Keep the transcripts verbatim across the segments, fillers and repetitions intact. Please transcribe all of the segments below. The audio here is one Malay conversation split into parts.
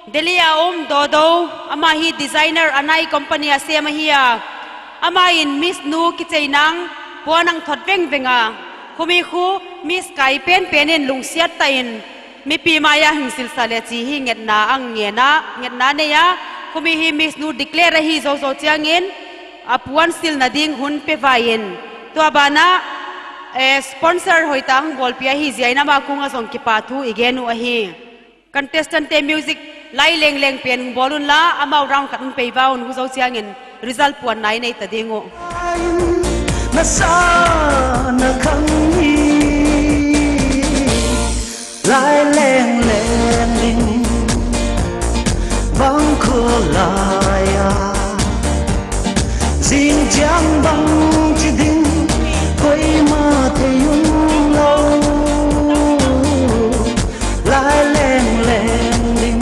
Delia Om Dodo ama hi designer anai company ase ma hiya ama in Miss Nu kicheinang puanang thotweng venga khumi khu Miss Kai pen penin lungsiat tain mi pi maya hingsil sale chi hi nget na ang nge na nget na ne ya khumi hi Miss Nu declare hi zo zo chiangin apuan sil na ding hun pe vain to abana sponsor hoitang golpia hi ziaina ma kunga song ki pathu igenu a hi contestant te music lai leng leng pen bolun la amau round khatun pe vaun hu zo chiangin result puan nai nei ta dingo na sa na khang ni lai leng leng ding bang khu lai ya jing jang bang chi ding koi ma the yun lo lai leng leng ding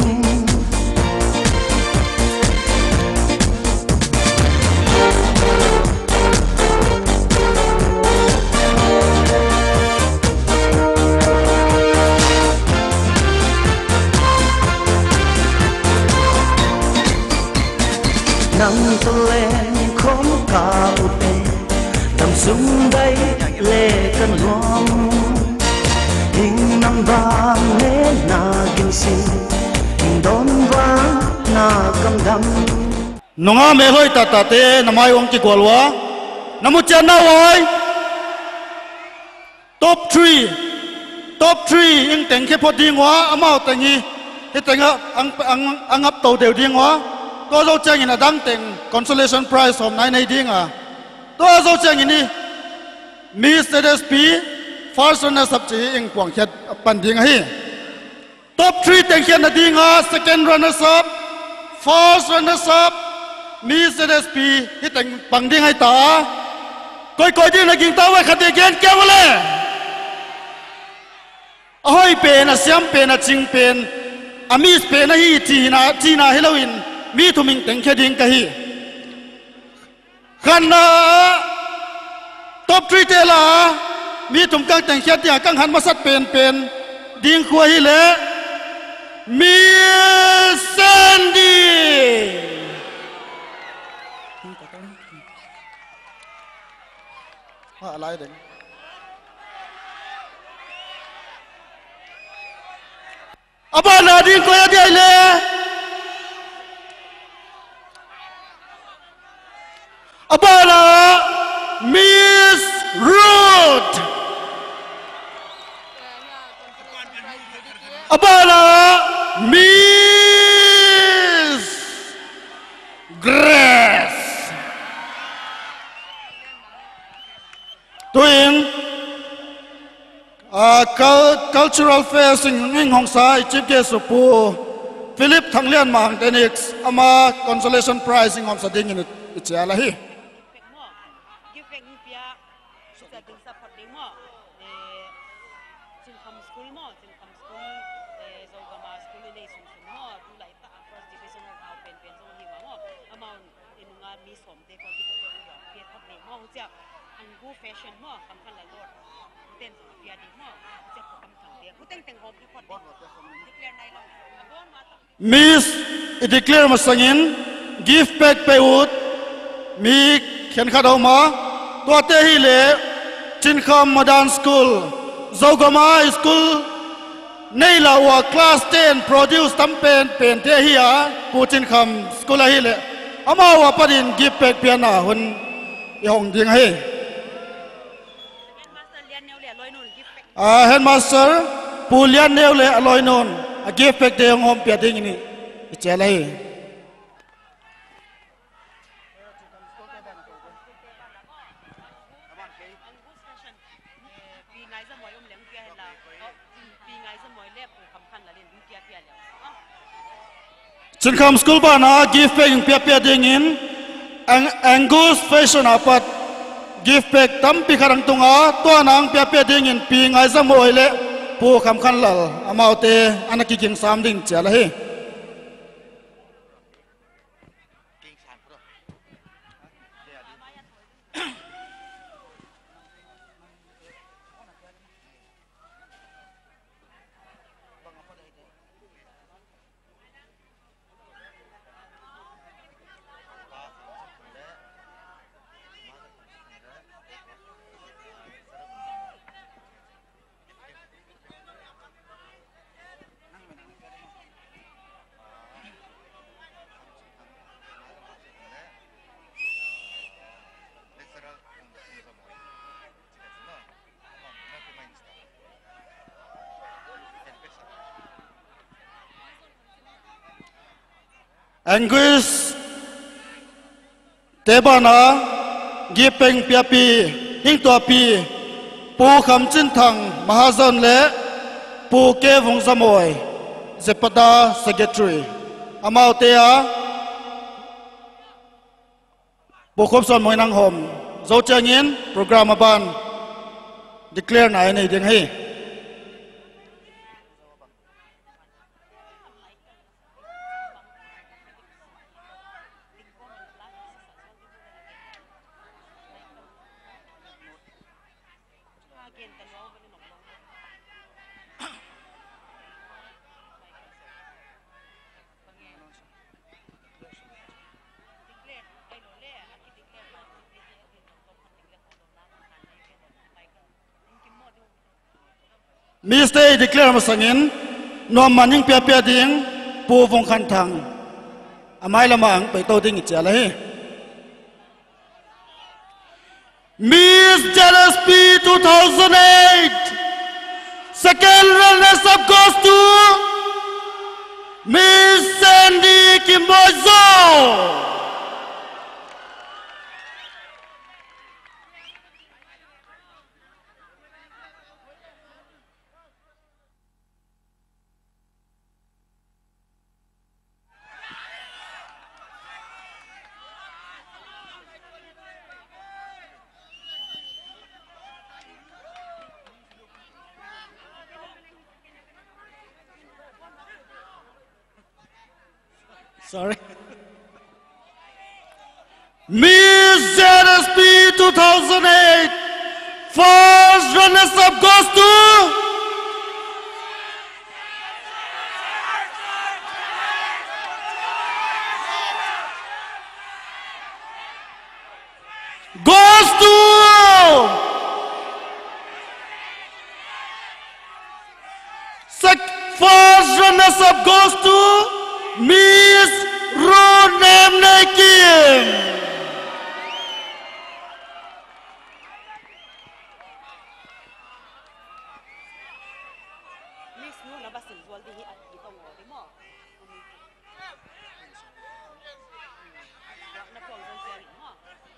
nang to len khom ka u te tam sung dai le kan ngom hing nam vang le na kin sin hing don vang na kam dam nonga me hoi ta ta te namai ong ki kolwa namu chen na wai top three top three ing teng ke pho ding wa amao tengi he tenga ang ang angap to deu ding wa to zo chang in adang teng consolation prize of nine ding a to zo chang ini Miss Z S P first runner up chi ing kwang khet pan ding hi top three teng khet na ding a second runner up first runner up Miss Z S P hi teng pang ding hai ta koi koi ding na ging ta wa khate gen ke wale ahoi pe na siam pe na ching pen amis pe na hi chi na chi na Halloween mi thu ming teng khe ding ka hi khan na top three te la mi thum kang teng khe tia kang han ma sat pen pen ding khua hi le Miss Sandy ha lai deng abana ding ko ya dia le abana Miss Ruth abana Miss Grace tuing uh, cultural fair sing ning hong sai chief guest pu Philip Thanglian Mang Tenix ama consolation prize ing om sading in ichiala hi Miss declare masangin gift pack paywood mi khen khadau ma to te hi le Chinkham Modern School Zogama School nei la wa class ten produce tampen pen te hi a pu Chinkham School hi le ama wa padin gift pack piana hun yong ding hi ah headmaster pulian neu le aloi non a gift pack de ngom pia ding ni ichelai Chinkham School ba na gift pack pia pia ding in Angus fashion apat gift pack tam pi kharang tunga to nang pia pia ding in pi ngai zamoi le pu kham khan lal amaute anaki king sam ding chala hi Angus Tebana Gipeng Piapi Hing Tuapi Pu Kham Chin Thang Mahazon Le Pu Ke Vong Samoy Zepada Secretary Amau Tea Pu Khop Son Moy Nang Hom Zo Changin Program Aban Declare Na Ini Ding Hi Mister declare masangin nom maning pia pia ding pu vong khan thang amai lamang pe to ding cha la he Miss Jealous P two thousand eight second runners up goes to Miss Sandy Kimbozo. Sorry. Miss Z S P two thousand eight first runners up goes to goes to Sec first runners up goes to Miss Ronem Nekim. Miss Nu na basil zual di at dito mo di mo. Na po ang siya mo.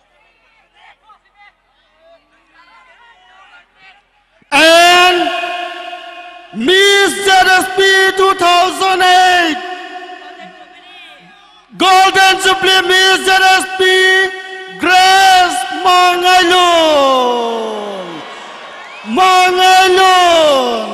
And Miss Z S P two thousand eight Golden Jubilee Miss Z S P Grace Mangalun Mangalun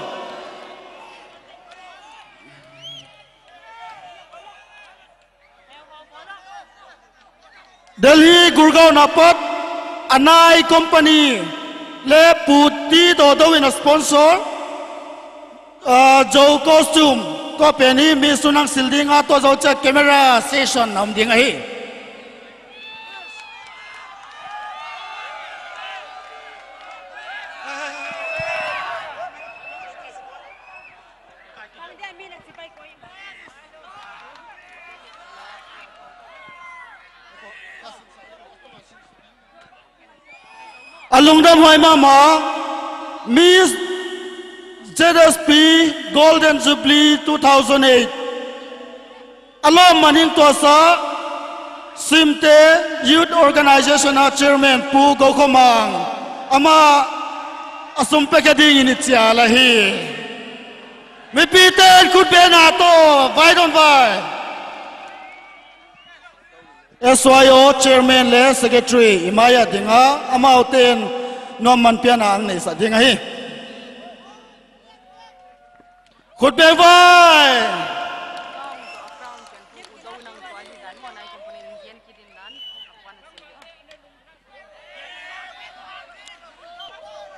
Delhi Gurgaon Napat Anai Company Le Puti Dodo in a sponsor uh, Joe Costume ko peni mi sunang silding ato zo cha camera session nam ding hi alung dam hoi mama Miss Z S P Golden Jubilee two thousand eight Alam maning tosa Simte Youth Organization Chairman Pu Gokomang Ama Asumpe Kading ini tiala hi Mi Peter could be nato Vai don't vai S Y O Chairman Le Secretary Imaya Dinga Ama Uten Noman Piana Ang Nisa Dinga hi Could be vai